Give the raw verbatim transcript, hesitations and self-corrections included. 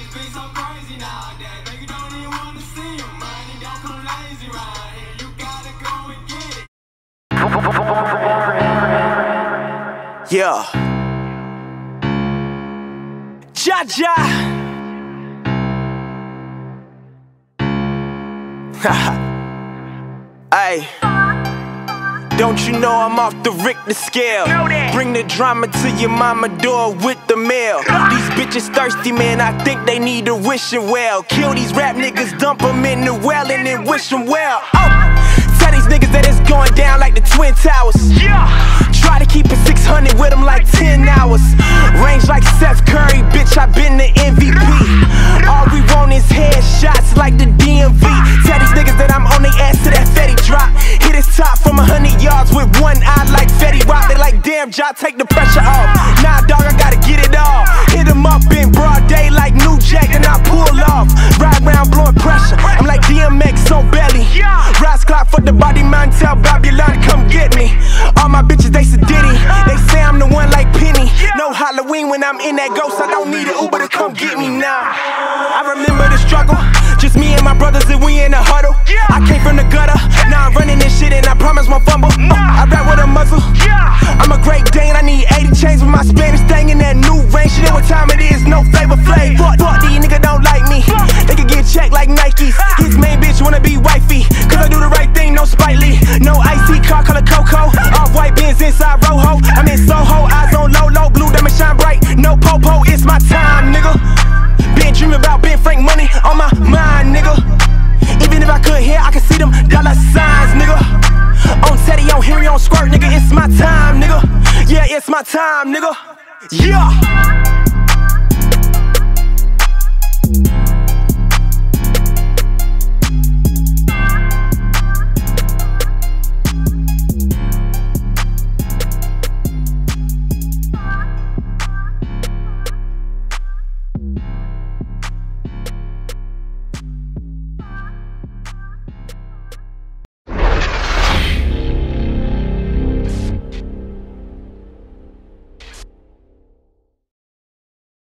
Niggas be so crazy nowadays. Niggas don't even wanna see them. Money don't come lazy right here. You gotta go and get it. Yeah. Jaja. Hey. Don't you know I'm off the Richter scale? Bring the drama to your mama door with the mail. These bitches thirsty, man, I think they need a wishing well. Kill these rap niggas, dump them in the well, and then wish them well. Oh, tell these niggas that it's going down like the Twin Towers. Try to keep it six hundred with them like ten hours. Range like Seth Curry, bitch, I been the M V P. All we want is headshots like the D M V. Tell these niggas that I'm on their ass to that Fetty drop. Hit his top from a hundred yards with one eye like Fetty Wap. They like, damn, Job, take the pressure off. Nah, dog, I gotta get it all. Hit him up in broad day like New Jack, and I pull off. Ride round blowing pressure. I'm like D M X on belly. Rise clock for the body man, tell Babylon come get me. All my bitches, they sedity. They say I'm the one like Penny. No Halloween when I'm in that ghost. I don't need an Uber to come get me now. I remember the struggle. Just me and my brothers and we in a huddle. I came from the gutter. Now I'm running this shit and I promise won't fumble. Uh, I rap with a muzzle. I'm a Great Dane. I need eighty chains with my Spanish thing in that new range. You know what time it is, no favor flay. Fuck, fuck these niggas don't like me. They can get checked like Nikes. His main bitch wanna be wifey. Cause I do the right thing, no Spike Lee. No icy car color Coco. Off white Benz inside Rojo. I'm in Soho, eyes on low, low, blue diamond shine bright. No popo, it's my time, nigga. Been dreaming about Ben Frank money on my mind, nigga. Even if I could hear, I can see them dollar signs, nigga. On Teddy, on Harry, on Squirt, nigga. It's my time, nigga. Yeah, it's my time, nigga. Yeah.